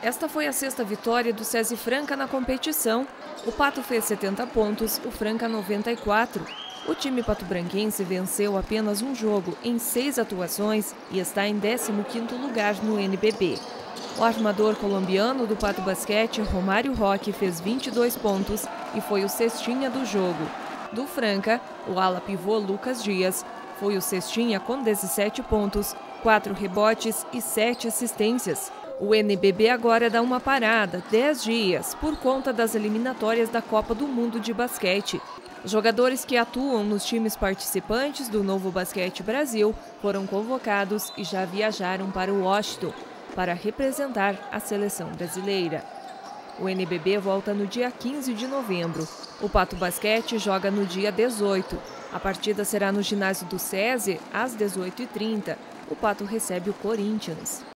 Esta foi a sexta vitória do SESI Franca na competição. O Pato fez 70 pontos, o Franca 94. O time patobranquense venceu apenas um jogo em 6 atuações e está em 15º lugar no NBB. O armador colombiano do Pato Basquete, Romário Roque, fez 22 pontos e foi o cestinha do jogo. Do Franca, o ala pivô Lucas Dias foi o cestinha com 17 pontos, 4 rebotes e 7 assistências. O NBB agora dá uma parada, 10 dias, por conta das eliminatórias da Copa do Mundo de Basquete. Os jogadores que atuam nos times participantes do Novo Basquete Brasil foram convocados e já viajaram para Washington para representar a seleção brasileira. O NBB volta no dia 15 de novembro. O Pato Basquete joga no dia 18. A partida será no ginásio do SESI, às 18h30. O Pato recebe o Corinthians.